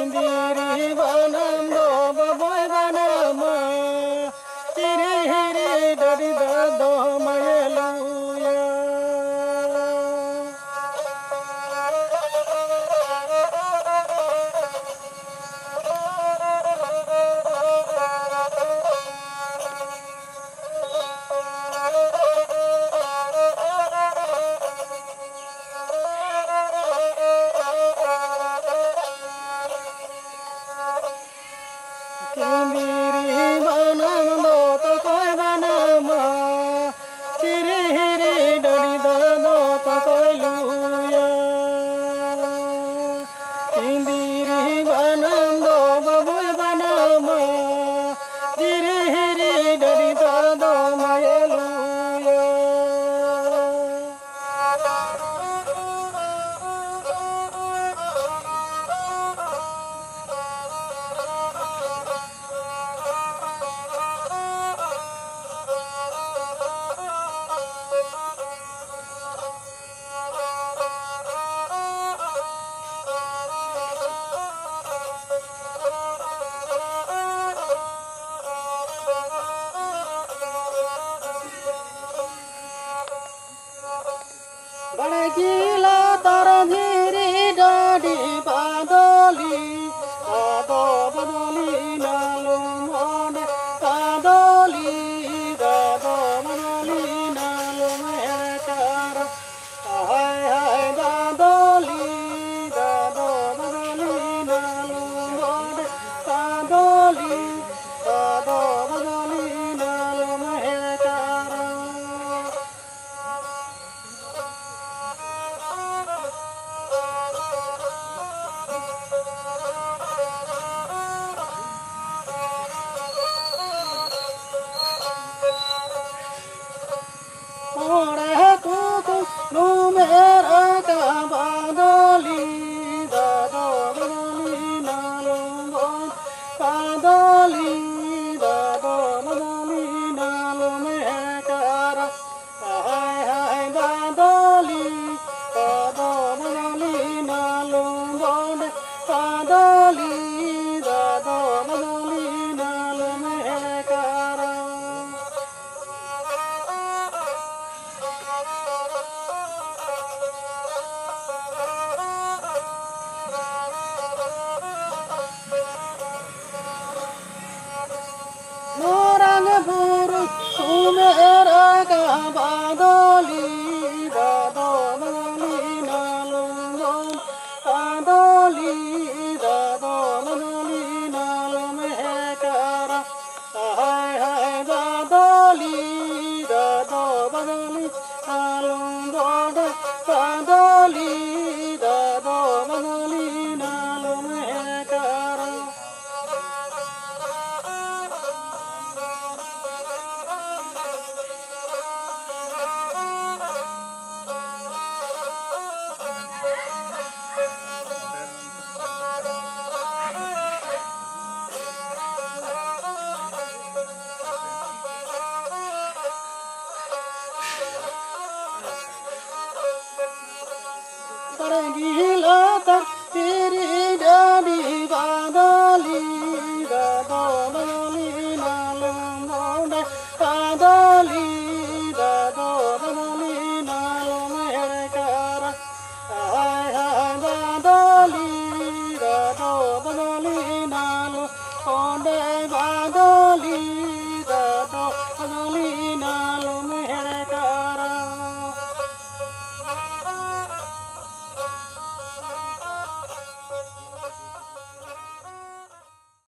Kindiri banam do baboy banama Tiri hiri dari do mayeluya Kindiri banam do takoy banama Tiri hiri dari do takoy luya Kindiri banam do baboy banama Tiri hiri dari do mayeluya Bade gila tar dhiri dadi badoli ado badoli nalum mone badoli dado badoli nalum ekar hai hai badoli dado badoli nalum mone badoli dado badoli nalum ekar Ore kuku numera ka badoli dado badoli nalum badoli dado badoli nalum ekar hai hai badoli dado badoli nalum badoli dado badoli nalum ekar Norang buru sumera ka badoli